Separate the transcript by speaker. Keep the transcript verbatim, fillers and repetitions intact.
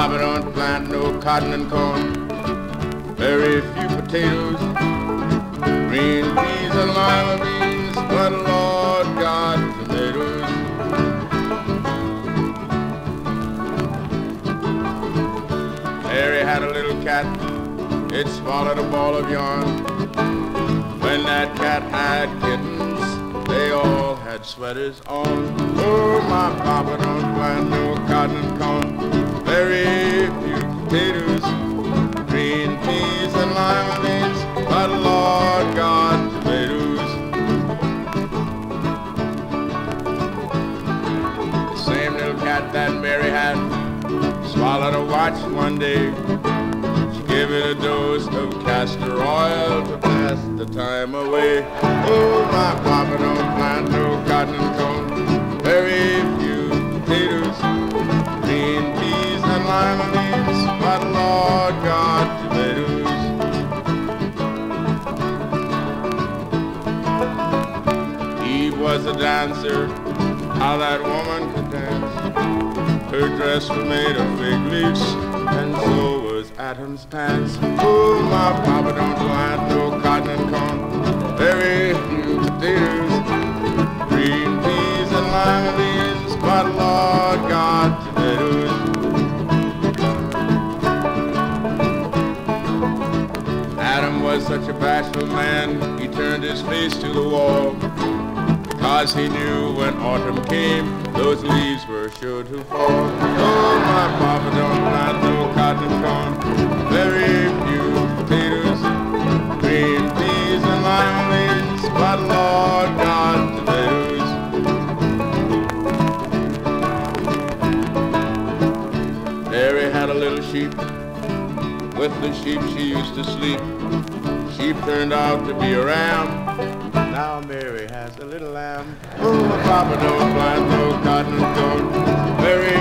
Speaker 1: Papa don't plant no cotton and corn, very few potatoes, green peas and lima beans, but Lord God, tomatoes. Mary had a little cat, it swallowed a ball of yarn. When that cat had kittens, they all had sweaters on. Oh, my papa don't plant no cotton and corn, very few potatoes, green peas and lima beans, but Lord God, tomatoes. The same little cat that Mary had swallowed a watch one day. She gave it a dose of castor oil to pass the time away. Oh, my papa don't plant no cotton and corn, very few potatoes, green peas and lima beans, but Lord God, tomatoes. Eve was a dancer, how that woman could dance. Her dress was made of fig leaves, and so was Adam's pants. Oh, my papa don't plant no cotton and corn, very few potatoes, green peas and lima beans, but Lord God, tomatoes. Adam was such a bashful man, he turned his face to the wall, because he knew when autumn came, those leaves were sure to fall. Oh, my papa don't plant no cotton and corn, very few potatoes, green peas and lima beans, but Lord God, tomatoes. Mary had a little sheep, with the sheep she used to sleep. Sheep turned out to be a ram, now Mary has a little lamb. Oh, my papa don't plant no cotton and corn, very